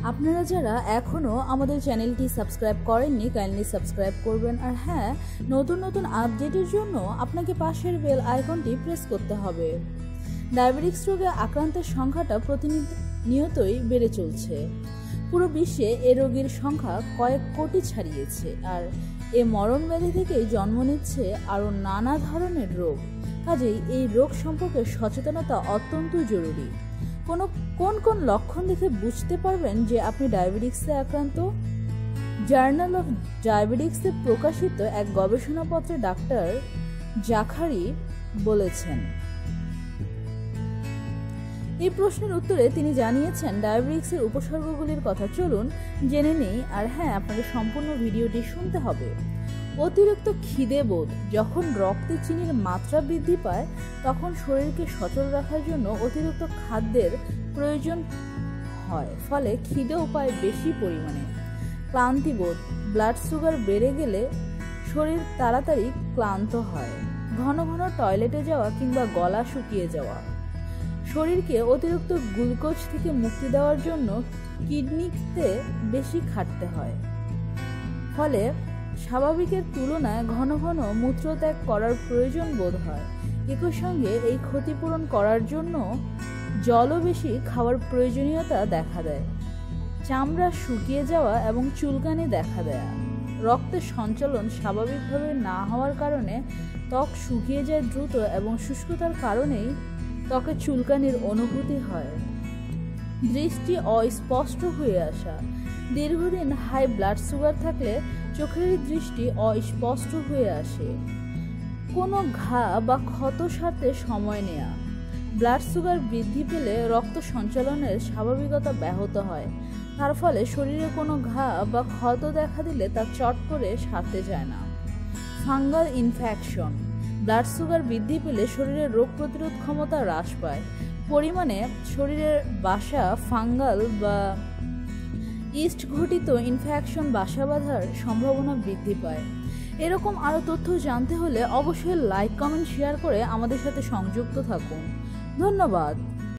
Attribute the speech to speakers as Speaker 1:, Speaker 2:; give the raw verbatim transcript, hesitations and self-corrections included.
Speaker 1: আপনারা যারা এখনও আমাদের চ্যানেলটি সাবস্ক্রাইব করেননি কাইন্ডলি সাবস্ক্রাইব করবেন। আর হ্যাঁ, নতুন নতুন আপডেটের জন্য আপনাকে পাশের বেল আইকনটি প্রেস করতে হবে। ডায়াবেটিক্স রোগে আক্রান্তের সংখ্যাটা প্রতিনিয়তই বেড়ে চলছে। পুরো বিশ্বে এ রোগীর সংখ্যা কয়েক কোটি ছাড়িয়েছে। আর এ মরণ ব্যাধি থেকেই জন্ম নিচ্ছে আরও নানা ধরনের রোগ। কাজেই এই রোগ সম্পর্কে সচেতনতা অত্যন্ত জরুরি। কোনো কোন কোন লক্ষণ দেখে বুঝতে পারবেন যে আপনি ডায়াবেটিক্সে আক্রান্ত? জার্নাল অফ ডায়াবেটিক্সে প্রকাশিত এক গবেষণাপত্রে ডাক্তার জাখারি বলেছেন। এই প্রশ্নের উত্তরে তিনি জানিয়েছেন ডায়াবেটিক্সের উপসর্গগুলির কথা। চলুন জেনে নেই। আর হ্যাঁ, আপনাকে সম্পূর্ণ ভিডিওটি শুনতে হবে। অতিরিক্ত খিদে বোধ। যখন রক্তে চিনির মাত্রা বৃদ্ধি পায় তখন শরীরকে সচল রাখার জন্য অতিরিক্ত খাদ্যের প্রয়োজন হয়, ফলে খিদেও পায় বেশি পরিমাণে। ক্লান্তিবোধ। ব্লাড সুগার বেড়ে গেলে শরীর তাড়াতাড়ি ক্লান্ত হয়। ঘন ঘন টয়লেটে যাওয়া কিংবা গলা শুকিয়ে যাওয়া। শরীরকে অতিরিক্ত গ্লুকোজ থেকে মুক্তি দেওয়ার জন্য কিডনিতে বেশি খাটতে হয়, ফলে স্বাভাবিকের তুলনায় ঘন ঘন মূত্রত্যাগ করার প্রয়োজন বোধ হয়। একই সঙ্গে এই ক্ষতিপূরণ করার জন্য জলও বেশি খাওয়ার প্রয়োজনীয়তা দেখা দেয়। চামড়া শুকিয়ে যাওয়া এবং চুলকানি দেখা দেয়। রক্তের সঞ্চালন স্বাভাবিকভাবে না হওয়ার কারণে ত্বক শুকিয়ে যায় দ্রুত এবং শুষ্কতার কারণেই ত্বকে চুলকানির অনুভূতি হয়। দৃষ্টি অস্পষ্ট হয়ে আসা। দীর্ঘদিন হাই ব্লাড সুগার থাকলে চোখের দৃষ্টি অস্পষ্ট হয়ে আসে। কোনো ঘা বা ক্ষত সারতে সময় নেয়া। ব্লাড সুগার বৃদ্ধি পেলে রক্ত সঞ্চালনের স্বাভাবিকতা ব্যাহত হয়। তার ফলে শরীরে কোনো ঘা বা ক্ষত দেখা দিলে তা চট করে সারতে যায় না। Fungal infection. ব্লাড সুগার বৃদ্ধি পেলে শরীরের রোগ প্রতিরোধ ক্ষমতা হ্রাস পায়। পরিমাণে শরীরের বাসা ফাঙ্গাল বা ইস্ট ঘটিত ইনফেকশন বাসা বাঁধার সম্ভাবনা বৃদ্ধি পায়। এরকম আরও তথ্য জানতে হলে অবশ্যই লাইক, কমেন্ট, শেয়ার করে আমাদের সাথে সংযুক্ত থাকুন। ধন্যবাদ।